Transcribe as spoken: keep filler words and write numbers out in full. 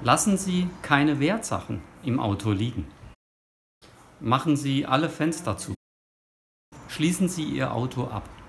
Lassen Sie keine Wertsachen im Auto liegen. Machen Sie alle Fenster zu. Schließen Sie Ihr Auto ab.